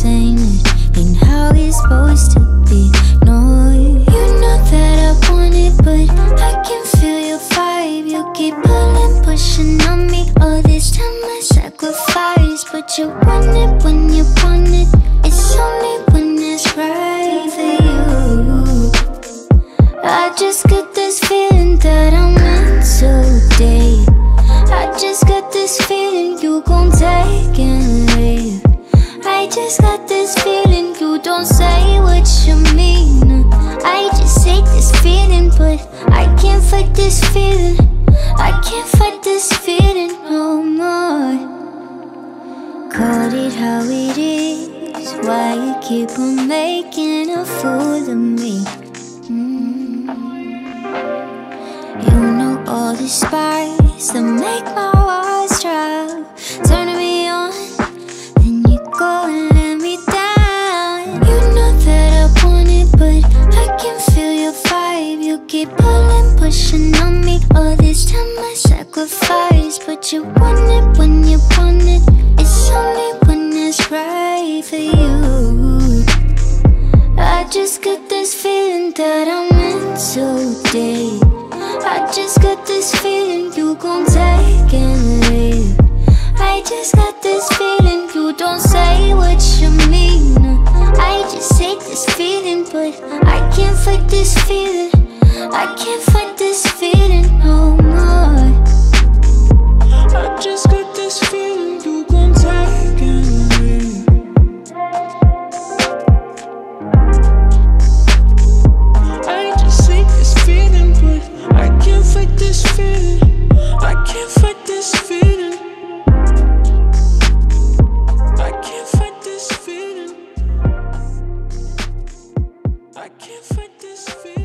saying it ain't how it's supposed to be. No, you know that I want it, but I can feel your vibe. You keep pulling, pushing on me. All this time I sacrifice, but you want it when you want it. It's only when it's right for you. I just got this feeling that I'm meant to date. I just got this feeling you gon' take and leave. I just got this feeling you don't say what you mean. I just hate this feeling, but I can't fight this feeling. I can't fight this feeling no more. Call it how it is. Why you keep on making a fool of me? You know all the spice that make my walls drop, turning me on, then you go and let me down. You know that I want it, but I can feel your vibe. You keep pulling, pushing on me. All this time I sacrifice, but you want it when you want it. It's only when it's right for you. I just got this feeling that I'm meant to date. I just got this feeling you gon' take and leave. I just got this feeling you don't say what you mean. I just hate this feeling, but I can't fight this feeling. I can't fight this feeling no more. I just got this feeling you gon' take and leave. I just hate this feeling, but I can't fight this feeling. I can't fight this feeling. I can't fight this feeling. I can't fight this feeling.